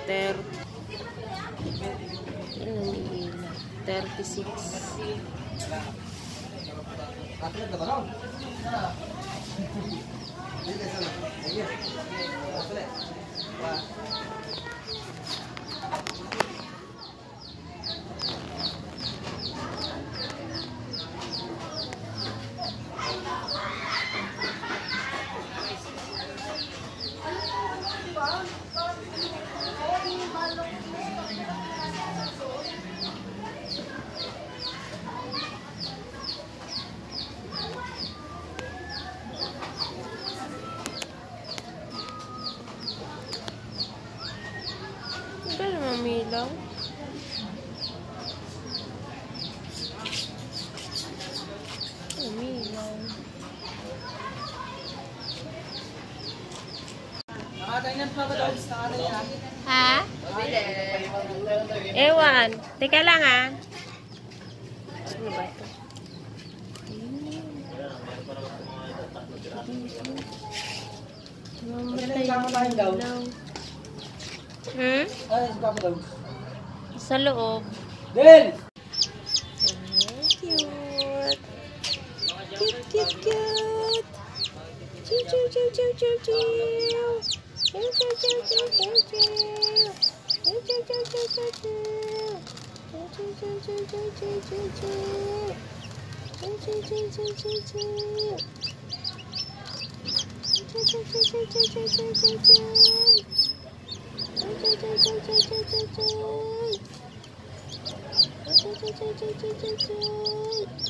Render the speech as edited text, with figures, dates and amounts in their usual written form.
36. Pero mamilaw. Mamilaw. Ha? Ewan. Teka lang ah. Ano ba ito? Mamatay yung ilaw. Sa loob. Del! Cute. Cute, cute, cute. Chew, chew, chew, chew, chew, chew. Chew, chew, chew, chew, chew, chew. Chew, chew, chew, chew, chew, chew. Chew, chew, chew, chew, chew, chew, chew. Chew, chew, chew, chew, chew, chew. Chew, chew, chew, chew, chew, chew, chew, chew, chew. Chew, chew, chew, chew, chew, chew, chew.